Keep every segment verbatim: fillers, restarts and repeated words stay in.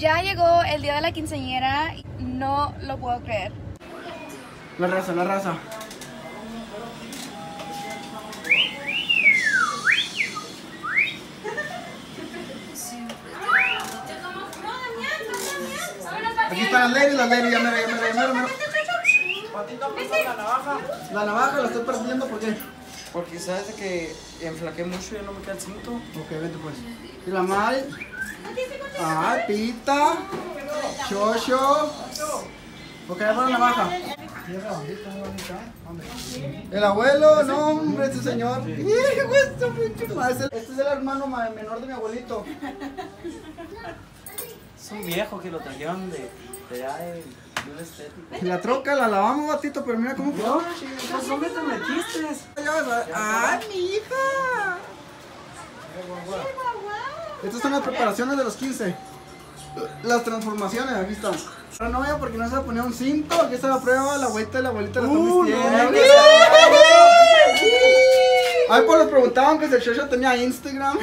Ya llegó el día de la quinceañera, no lo puedo creer. La raza, la raza. Aquí están las ladies, las ladies, ya me ya me ya me ya me Patito, la navaja. La navaja la estoy perdiendo, ¿por qué? Porque sabes de que enflaqué mucho y ya no me queda el cinto. Ok, vente pues. Y la mal. Ah, pita. Chocho. Ok, ya para la navaja. El abuelo, no hombre, este señor. Hijo, esto mucho más. Este es el hermano menor de mi abuelito. Es un viejo que lo trajeron de, de allá de, de una estética. Y la troca la lavamos, batito, pero mira cómo quedó. Pues ¿dónde te metiste? ¡Ah, mi hija! Estas son las preparaciones de los quince. Las transformaciones, aquí están. Ahora no vaya porque no se va a poner un cinto. Aquí está la prueba, la abuelita y la abuelita la están Uh, vistiendo. no, Ay, pues nos preguntaban que si el Shosho tenía Instagram.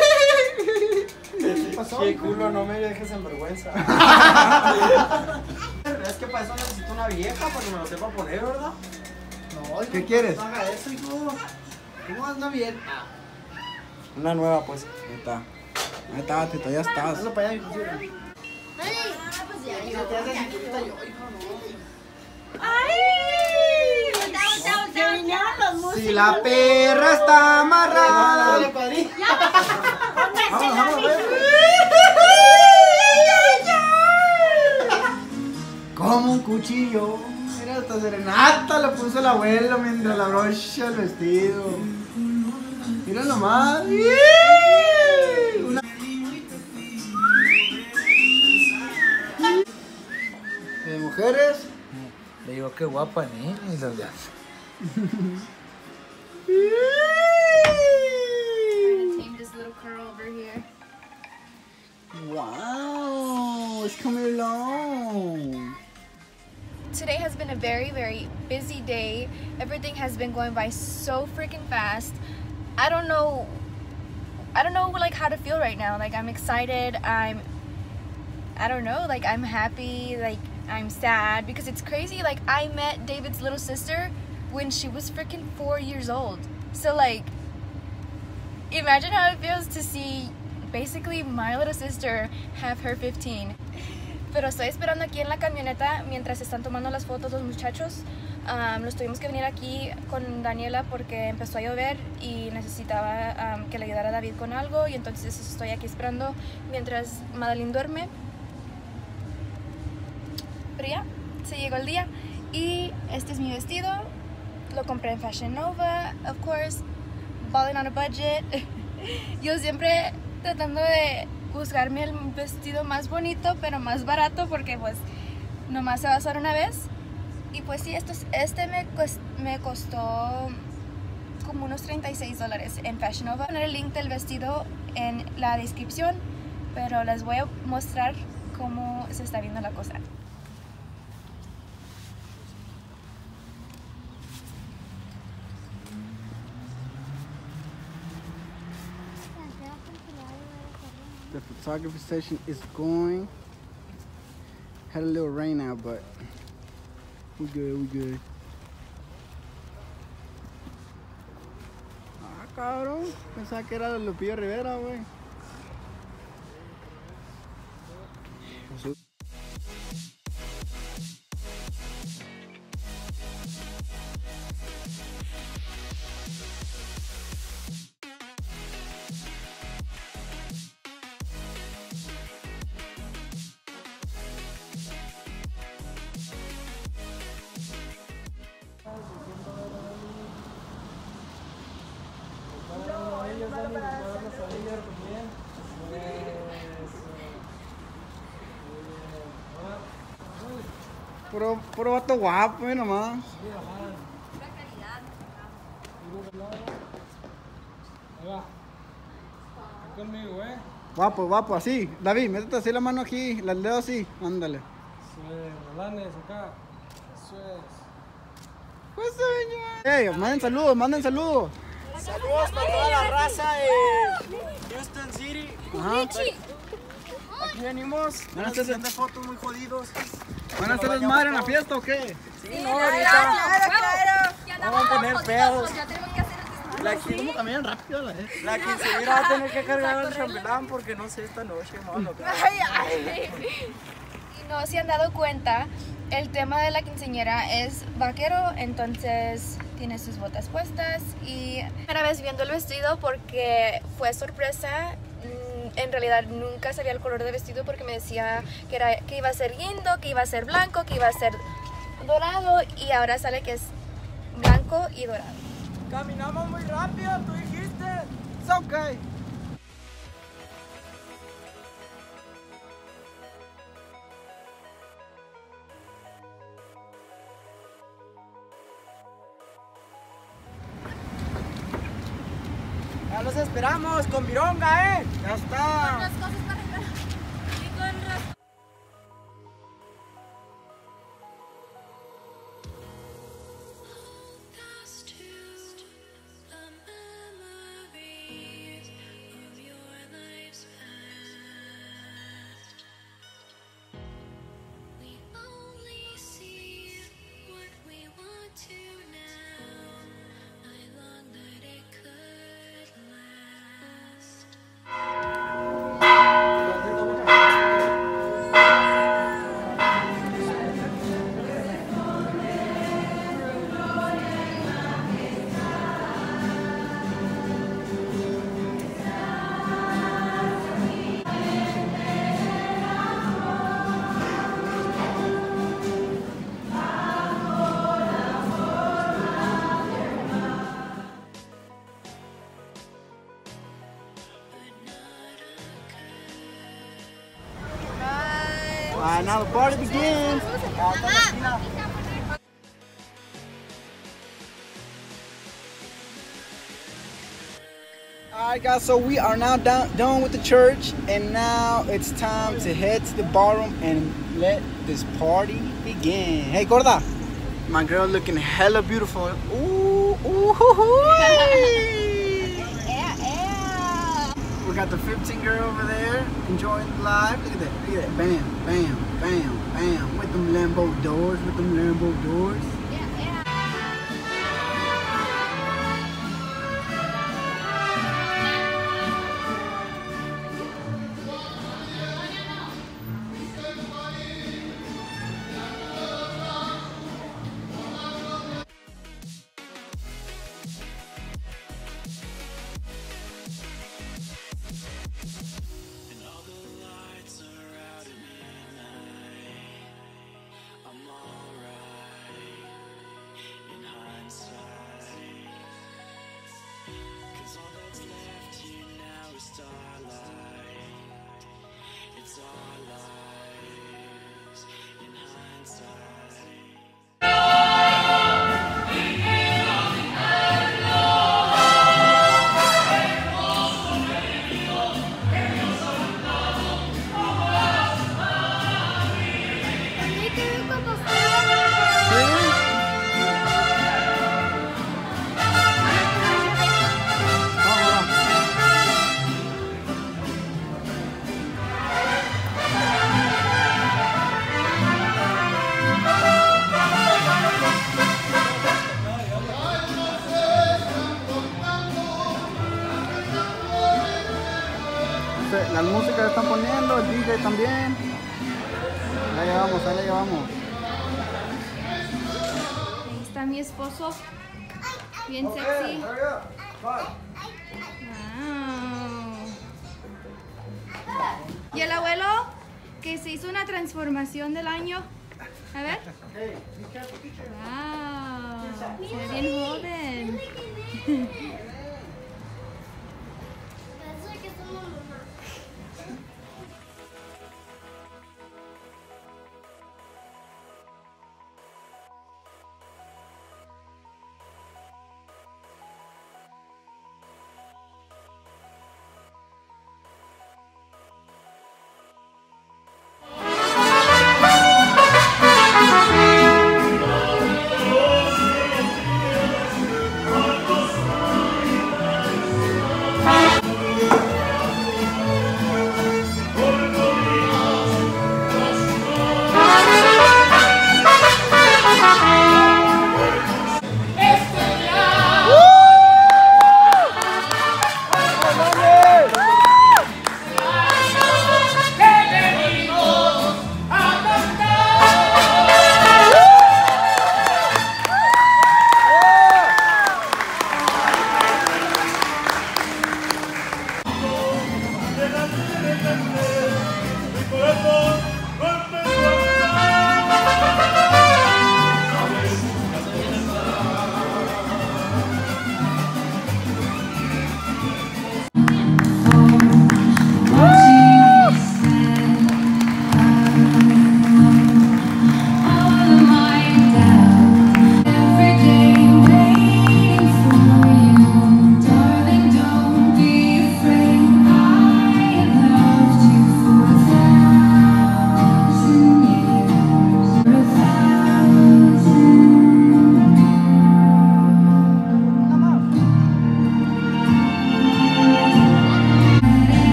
¿Qué pasó? Qué culo, no me dejes en vergüenza. Es que para eso necesito una vieja para que me lo sepa poner, ¿verdad? No, ¿qué quieres? No haga eso, hijo. ¿Cómo anda bien? Una nueva, pues. Ahí está. Ahí está, batito, ya estás. Hazlo para allá, hijo. Si la perra está amarrada. Vamos, vamos, como un cuchillo. Mira, hasta serenata le puso el abuelo mientras la brocha el vestido. Mira nomás. Una... ¿De mujeres? Le digo, qué guapa, ¿eh? Y los de... Wow, it's coming along. Today has been a very, very busy day. Everything has been going by so freaking fast. I don't know, I don't know like how to feel right now. Like I'm excited, I'm, I don't know, like I'm happy, like I'm sad because it's crazy. Like I met David's little sister when she was freaking four years old. So like, imagine how it feels to see basically my little sister have her fifteen. Pero estoy esperando aquí en la camioneta mientras están tomando las fotos los muchachos. Um, nos tuvimos que venir aquí con Daniela porque empezó a llover y necesitaba um, que le ayudara a David con algo, y entonces estoy aquí esperando mientras Madeline duerme. Pero ya, se llegó el día y este es mi vestido. Lo compré en Fashion Nova, of course, balling on a budget. Yo siempre tratando de buscarme el vestido más bonito pero más barato porque pues nomás se va a usar una vez. Y pues sí, esto, este me, cost, me costó como unos treinta y seis dólares en Fashion Nova. Voy a poner el link del vestido en la descripción, pero les voy a mostrar cómo se está viendo la cosa. The photography session is going. Had a little rain out, but we good, we good. Ah, cabrón. Pensaba que era de Lupillo Rivera, güey. Puro, puro vato guapo, eh, nomás. Ahí va. Conmigo, eh. Guapo, guapo, así. David, métete así la mano aquí, el dedo así. Ándale. Eso es, Rolanes acá. Eso es. Pues señor. Ey, manden saludos, manden saludos. Saludos para toda la raza de Houston City. Ajá. Aquí Y venimos. ¿Van a hacer fotos muy jodidos? ¿Van a hacer desmadre en la fiesta o qué? Sí, no, ahorita. Vamos a poner pedos. Ya tenemos que hacer el La, ¿Cómo quin- caminan rápido la vez? la quinceañera va a tener que cargar al chambelán porque no sé esta noche, mano. Ay, ay. Y no se han dado cuenta, el tema de la quinceañera es vaquero, entonces tiene sus botas puestas y primera vez viendo el vestido porque fue sorpresa. Mm, En realidad nunca sabía el color del vestido porque me decía que, era, que iba a ser guindo, que iba a ser blanco, que iba a ser dorado y ahora sale que es blanco y dorado. Caminamos muy rápido, tú dijiste. It's okay. Ya los esperamos con vironga, eh. Ya está. Ah, now the party begins. Alright guys, so we are now down, done with the church and now it's time to head to the ballroom and let this party begin. Hey Gorda, my girl looking hella beautiful. Ooh, ooh, hoo, hoo. Yeah, yeah. We got the fifteen girl over there enjoying the live. Look at that, look at that. Bam, bam, bam, bam. With them Lambo doors, with them Lambo doors. Yeah, yeah. La música la están poniendo, el D J también. Ahí llevamos, ahí llevamos. Ahí está mi esposo, bien sexy. Wow. Y el abuelo que se hizo una transformación del año. A ver. Wow. Se ve bien joven.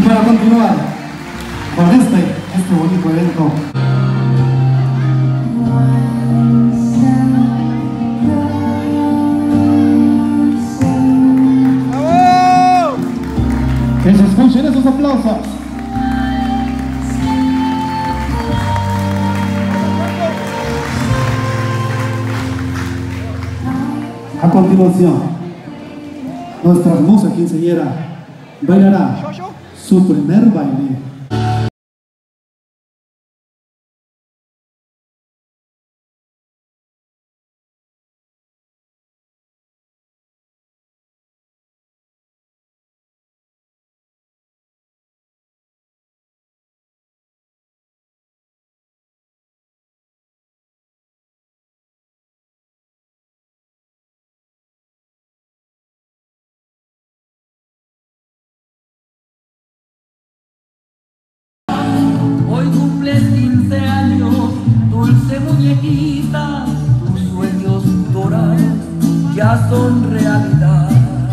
para continuar con este, este bonito evento. Que se escuchen esos aplausos. A continuación, nuestra hermosa quinceañera bailará su primer baile. Hoy cumples quince años, dulce muñequita, tus sueños dorados ya son realidad.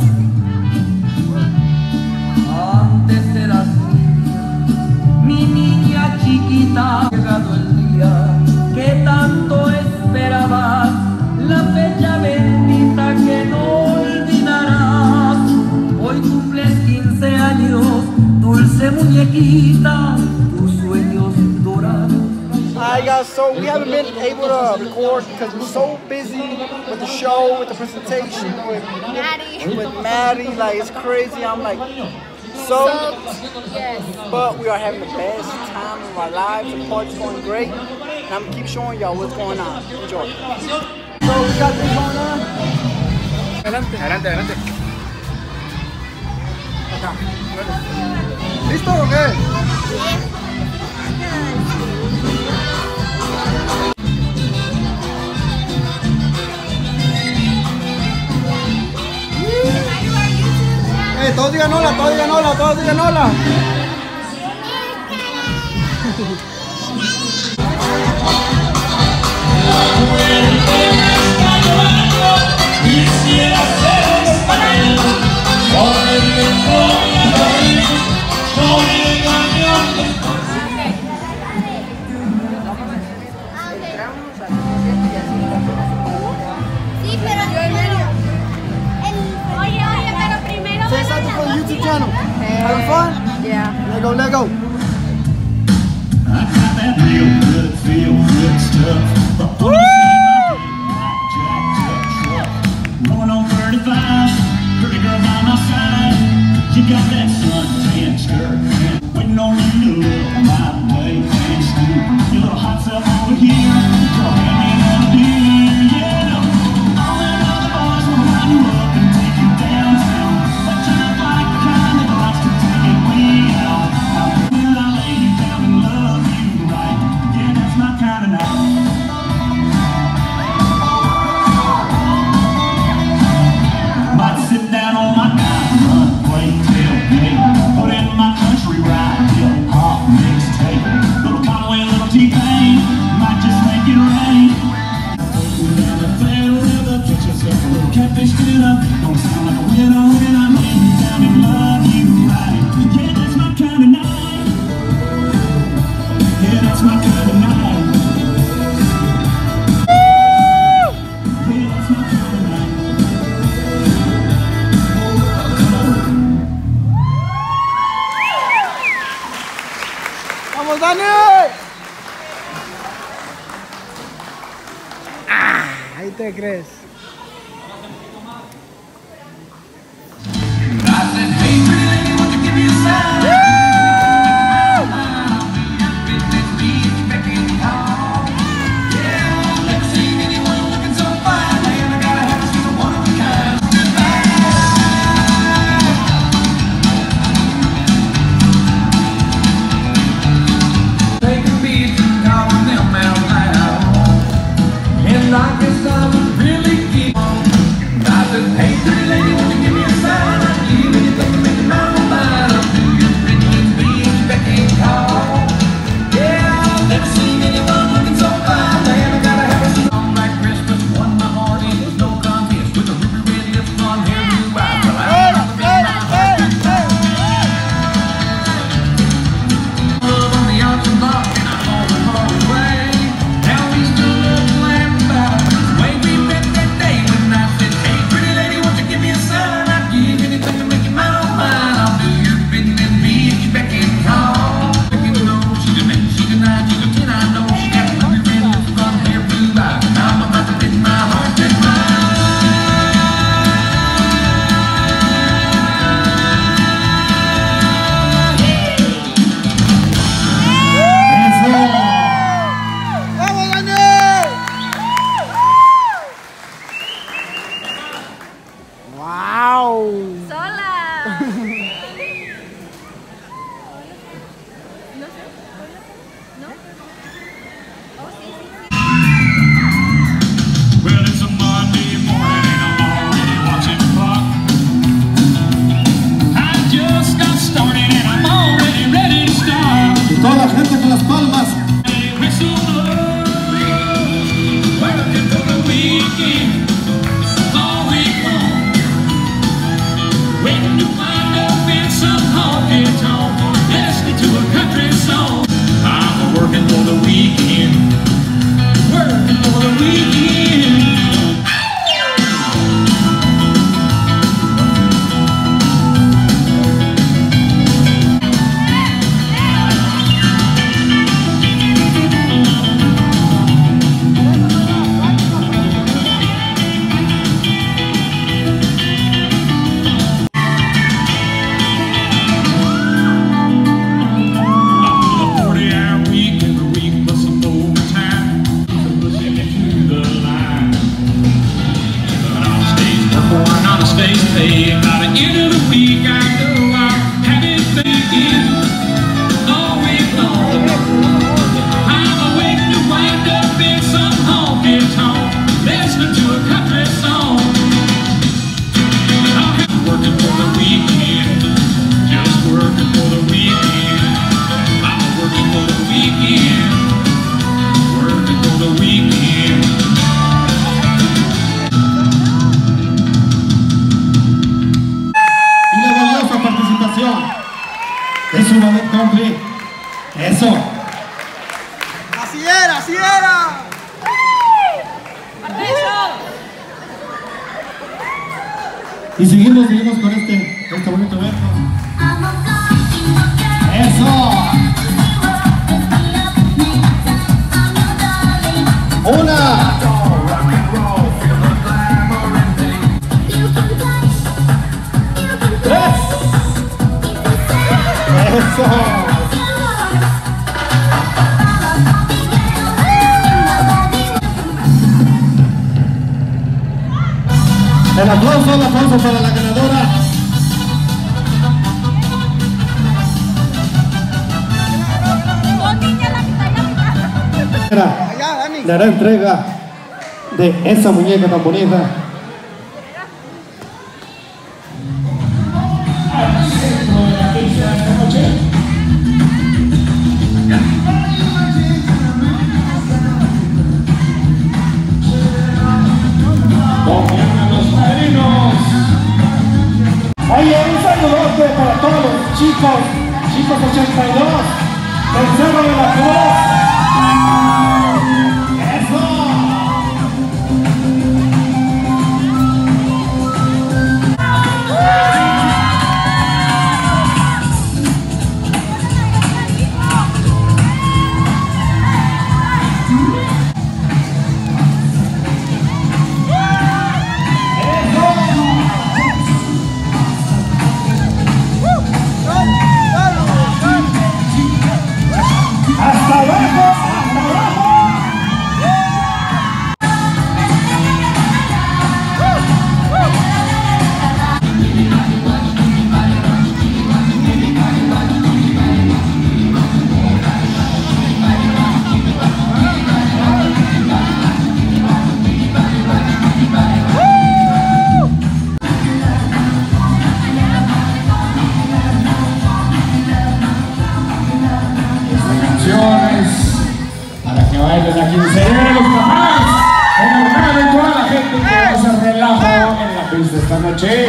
Antes eras niña, mi niña chiquita, ha llegado el día que tanto esperabas, la fecha bendita que no olvidarás. Hoy cumples quince años, dulce muñequita, Alright guys, so we haven't been able to record because we're so busy with the show, with the presentation, with Maddie. with Maddie, like it's crazy. I'm like, so, So, yes. but we are having the best time of our lives. The party's going great, and I'm gonna keep showing y'all what's going on. Enjoy. So we got this going on. Adelante, adelante, adelante. Acá. ¿Listo o qué? Eh, todos digan hola, todos digan hola, todos digan hola. Sí, pero primero. Oye, oye, pero primero. Say something for the YouTube channel. Having fun? Yeah. Let go, let go. I got that real good, feel good stuff. Woo! Rolling on thirty-five, pretty girl by my side. You got that suntan skirt, waiting on you to look my way. Thanks to your little hot stuff over here. Girl, hand me another beer, yeah. All the other boys will line you up and take you downtown. But you're not like the kind that likes to take it way out. Will I lay you down and love you right? Yeah, that's my kind of night. Might sit down on my diamond run, play tailgate, put in my country ride, hip hop mixtape. Little Conway, little T-Pain, might just make it rain. Down the flat river, get yourself a little catfish dinner. Don't sound like a winner when I lay you down and love you right. Yeah, that's my kind of night. Yeah, that's my kind of night. Yeah, that's my kind of night. ¡Vamos, Dani! Ah, ahí te crees. I guess I was really keep on. I said, hey, pretty lady, won't you give me a sign? I give anything. say by the end of the week I know I'll have it thinking all week long. I'm awake to wind up in some honky tonk, listening to a country song. I'm working for the weekend, just working for the weekend. I'm working for the weekend, working for the weekend. Y la valiosa participación de su momento complete. Eso. Así era, así era. Y seguimos, seguimos con este, este bonito evento. Eso. Una. Tres. Eso. El aplauso, el aplauso para la ganadora. Le hará entrega de esa muñeca tan bonita. Oye, un saludote para todos los chicos, chicos ochenta y dos, del Cerro de la Cruz. ¡Eso! ¡Hasta abajo! ¡Hasta abajo! Para que bailen la quinceañera de los papás, en honor de toda la gente que hace relajo en la pista esta noche.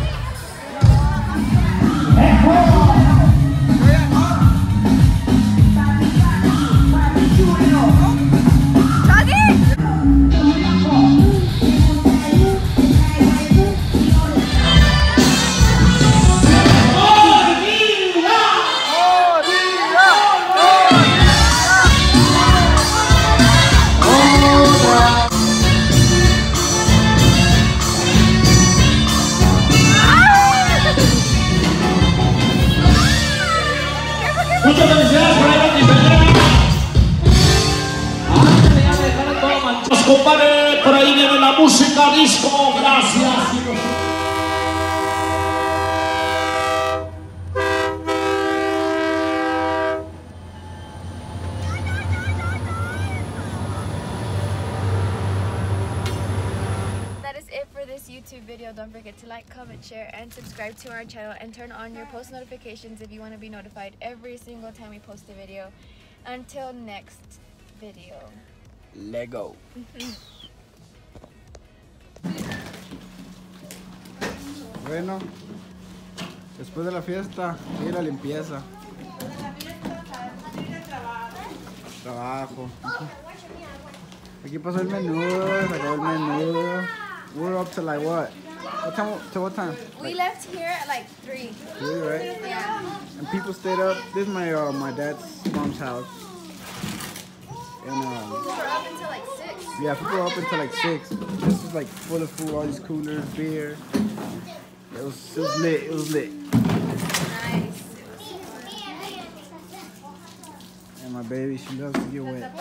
Muchas felicidades por ahí, quinceañera. Antes de ya dejar todo manchado, compadre, por ahí viene la música disco. Gracias. That is it for this YouTube video. Don't forget to like, comment, share, and subscribe to our channel, and turn on your post notifications if you want to be notified every single time we post a video. Until next video. Lego. Bueno, después de la fiesta, sigue la limpieza. Trabajo. Aquí pasó el menú, se acabó el menú. We're up to like what? What time? To what time? We left here at like three. Three, right? Yeah. And people stayed up. This is my uh, my dad's mom's house. And um, We were up until like six. yeah, people were up until like six. This is like full of food, all these coolers, beer. It was it was lit. It was lit. Nice. And my baby, she loves to get wet.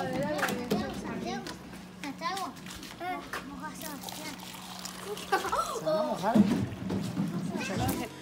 ¿Se van a mojar? Muchachos.